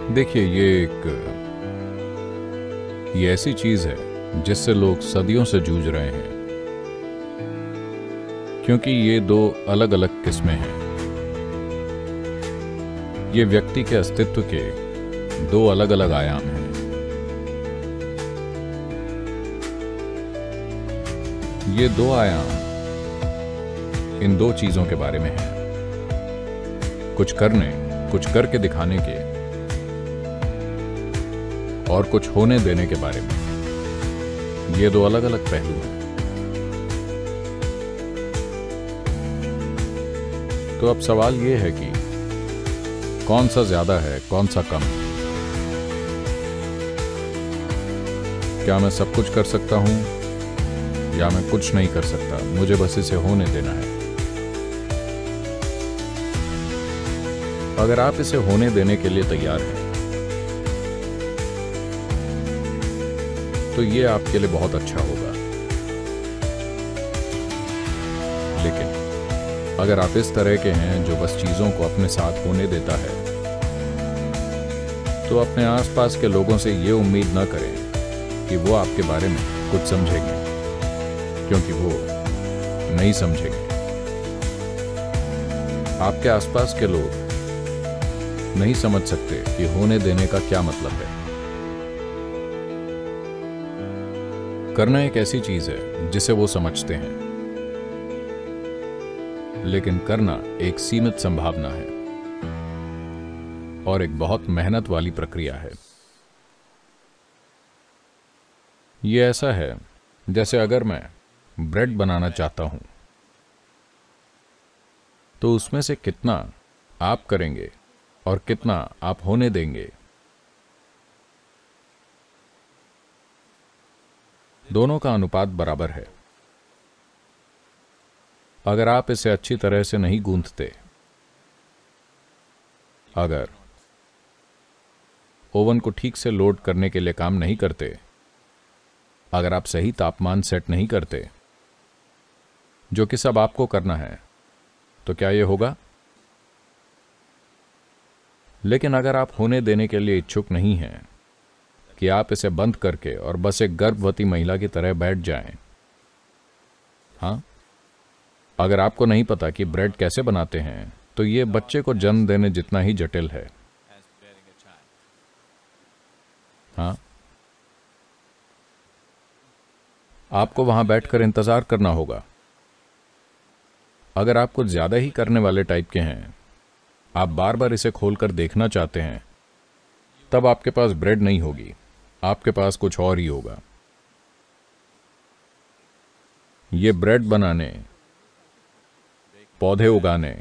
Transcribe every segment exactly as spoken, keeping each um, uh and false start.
देखिए, ये एक ये ऐसी चीज है जिससे लोग सदियों से जूझ रहे हैं, क्योंकि ये दो अलग अलग किस्में हैं। ये व्यक्ति के अस्तित्व के दो अलग अलग आयाम हैं। ये दो आयाम इन दो चीजों के बारे में हैं, कुछ करने, कुछ करके दिखाने के, और कुछ होने देने के बारे में। ये दो अलग अलग पहलू हैं। तो अब सवाल ये है कि कौन सा ज्यादा है, कौन सा कम? क्या मैं सब कुछ कर सकता हूं या मैं कुछ नहीं कर सकता, मुझे बस इसे होने देना है? अगर आप इसे होने देने के लिए तैयार हैं तो ये आपके लिए बहुत अच्छा होगा। लेकिन अगर आप इस तरह के हैं जो बस चीजों को अपने साथ होने देता है, तो अपने आसपास के लोगों से ये उम्मीद न करें कि वो आपके बारे में कुछ समझेंगे, क्योंकि वो नहीं समझेंगे। आपके आसपास के लोग नहीं समझ सकते कि होने देने का क्या मतलब है। करना एक ऐसी चीज है जिसे वो समझते हैं, लेकिन करना एक सीमित संभावना है और एक बहुत मेहनत वाली प्रक्रिया है। ये ऐसा है जैसे अगर मैं ब्रेड बनाना चाहता हूं, तो उसमें से कितना आप करेंगे और कितना आप होने देंगे, दोनों का अनुपात बराबर है। अगर आप इसे अच्छी तरह से नहीं गूंथते, अगर ओवन को ठीक से लोड करने के लिए काम नहीं करते, अगर आप सही तापमान सेट नहीं करते, जो कि सब आपको करना है, तो क्या यह होगा? लेकिन अगर आप होने देने के लिए इच्छुक नहीं हैं कि आप इसे बंद करके और बस एक गर्भवती महिला की तरह बैठ जाएं, हाँ, अगर आपको नहीं पता कि ब्रेड कैसे बनाते हैं, तो यह बच्चे को जन्म देने जितना ही जटिल है। हाँ, आपको वहां बैठकर इंतजार करना होगा। अगर आप कुछ ज्यादा ही करने वाले टाइप के हैं, आप बार बार इसे खोलकर देखना चाहते हैं, तब आपके पास ब्रेड नहीं होगी, आपके पास कुछ और ही होगा। ये ब्रेड बनाने, पौधे उगाने,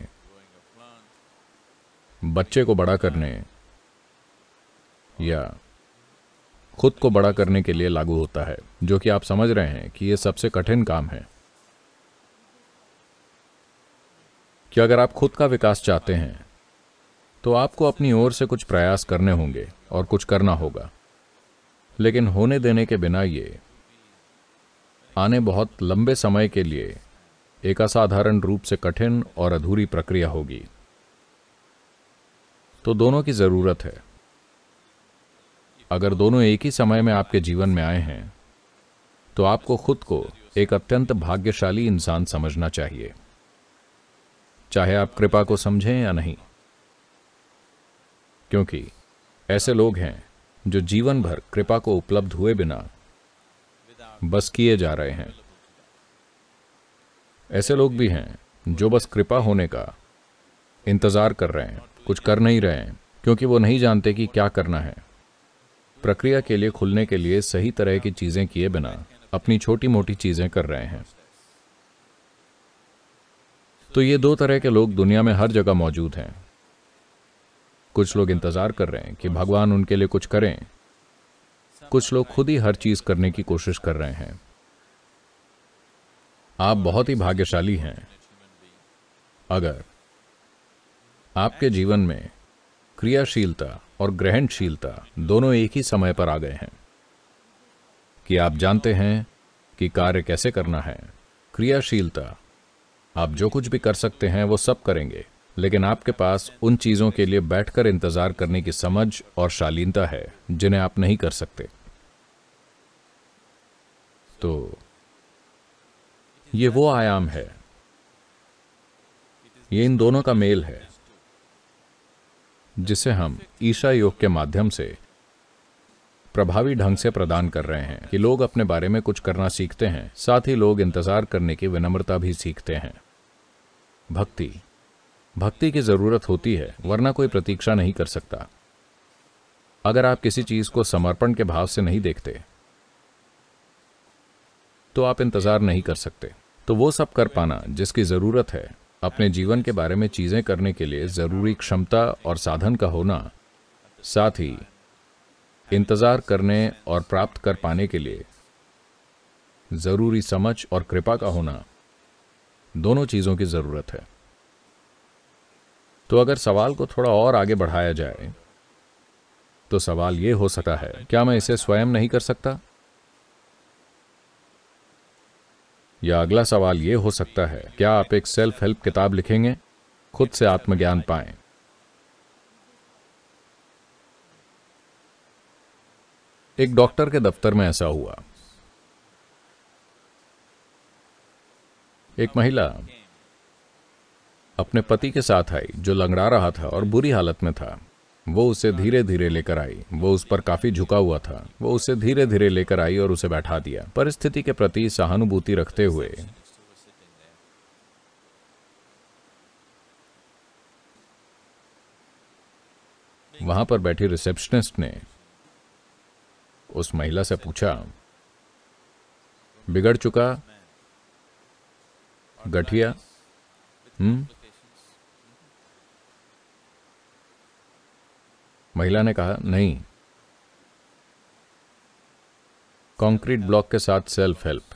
बच्चे को बड़ा करने या खुद को बड़ा करने के लिए लागू होता है, जो कि आप समझ रहे हैं कि यह सबसे कठिन काम है। कि अगर आप खुद का विकास चाहते हैं, तो आपको अपनी ओर से कुछ प्रयास करने होंगे और कुछ करना होगा। लेकिन होने देने के बिना ये आने बहुत लंबे समय के लिए एक असाधारण रूप से कठिन और अधूरी प्रक्रिया होगी। तो दोनों की जरूरत है। अगर दोनों एक ही समय में आपके जीवन में आए हैं, तो आपको खुद को एक अत्यंत भाग्यशाली इंसान समझना चाहिए, चाहे आप कृपा को समझें या नहीं। क्योंकि ऐसे लोग हैं जो जीवन भर कृपा को उपलब्ध हुए बिना बस किए जा रहे हैं। ऐसे लोग भी हैं जो बस कृपा होने का इंतजार कर रहे हैं, कुछ कर नहीं रहे हैं, क्योंकि वो नहीं जानते कि क्या करना है। प्रक्रिया के लिए खुलने के लिए सही तरह की चीजें किए बिना अपनी छोटी मोटी चीजें कर रहे हैं। तो ये दो तरह के लोग दुनिया में हर जगह मौजूद हैं। कुछ लोग इंतजार कर रहे हैं कि भगवान उनके लिए कुछ करें, कुछ लोग खुद ही हर चीज करने की कोशिश कर रहे हैं। आप बहुत ही भाग्यशाली हैं अगर आपके जीवन में क्रियाशीलता और ग्रहणशीलता दोनों एक ही समय पर आ गए हैं, कि आप जानते हैं कि कार्य कैसे करना है। क्रियाशीलता, आप जो कुछ भी कर सकते हैं वो सब करेंगे, लेकिन आपके पास उन चीजों के लिए बैठकर इंतजार करने की समझ और शालीनता है जिन्हें आप नहीं कर सकते। तो ये वो आयाम है, ये इन दोनों का मेल है जिसे हम ईशा योग के माध्यम से प्रभावी ढंग से प्रदान कर रहे हैं कि लोग अपने बारे में कुछ करना सीखते हैं, साथ ही लोग इंतजार करने की विनम्रता भी सीखते हैं। भक्ति भक्ति की जरूरत होती है, वरना कोई प्रतीक्षा नहीं कर सकता। अगर आप किसी चीज को समर्पण के भाव से नहीं देखते तो आप इंतजार नहीं कर सकते। तो वो सब कर पाना जिसकी जरूरत है, अपने जीवन के बारे में चीजें करने के लिए जरूरी क्षमता और साधन का होना, साथ ही इंतजार करने और प्राप्त कर पाने के लिए जरूरी समझ और कृपा का होना, दोनों चीजों की जरूरत है। तो अगर सवाल को थोड़ा और आगे बढ़ाया जाए तो सवाल यह हो सकता है, क्या मैं इसे स्वयं नहीं कर सकता? या अगला सवाल यह हो सकता है, क्या आप एक सेल्फ हेल्प किताब लिखेंगे, खुद से आत्मज्ञान पाएं? एक डॉक्टर के दफ्तर में ऐसा हुआ। एक महिला अपने पति के साथ आई जो लंगड़ा रहा था और बुरी हालत में था। वो उसे धीरे धीरे लेकर आई। वो उस पर काफी झुका हुआ था। वो उसे धीरे धीरे लेकर आई और उसे बैठा दिया, परिस्थिति के प्रति सहानुभूति रखते हुए। वहां पर बैठी रिसेप्शनिस्ट ने उस महिला से पूछा, बिगड़ चुका गठिया? हम्म महिला ने कहा, नहीं, कंक्रीट ब्लॉक के साथ सेल्फ हेल्प।